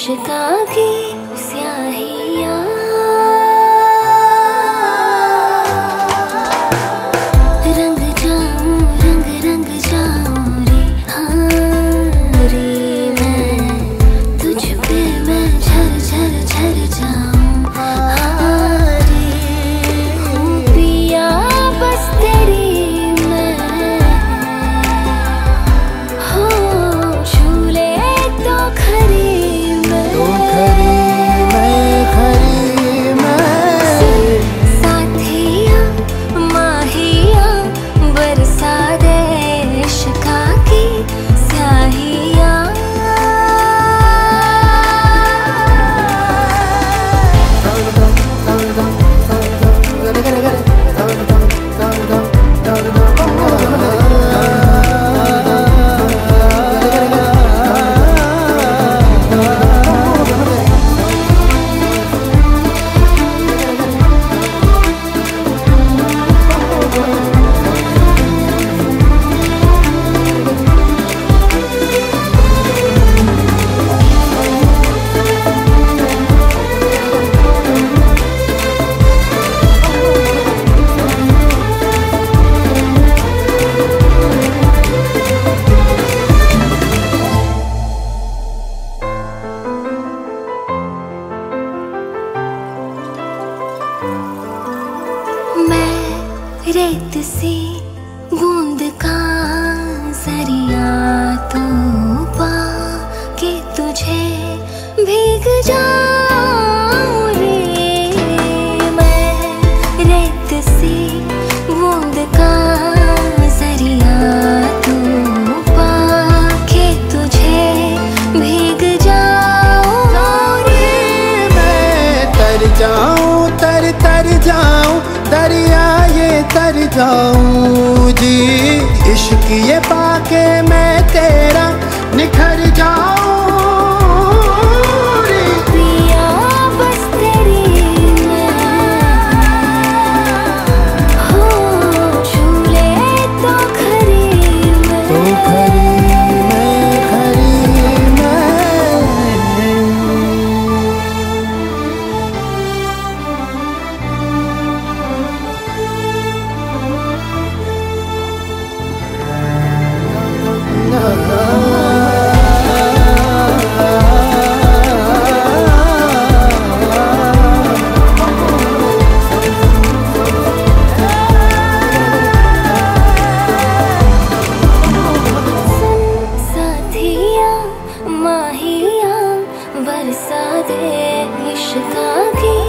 इश्क़ा की स्याहियाँ। रंग जाऊं रंग रंग जाऊं रे हाँ रे, मैं तुझ पे मैं झर झर झर जाऊं हाँ रे। हूँ पिया बस तेरी मैं, हो झूले तो खरी साथिया माहिया बरसा दे इश्क़ा की स्याहियाँ। मैं रेत सी बूंद का जरिया तो पा के तुझे भीग जाऊं रे। मैं रेत सी बूंद का जरिया तो पा के तुझे भीग जाऊं रे। मैं तर जाऊं तर जाऊं दरिया ये तर जाऊं जी। इश्क ये पाके मैं तेरा निखर जाऊं रे। पिया बस तेरी मैं, हो झूले तो खरी मैं, तो खरी मैं खरी मैं। साथिया माहिया बरसा दे इश्क़ा की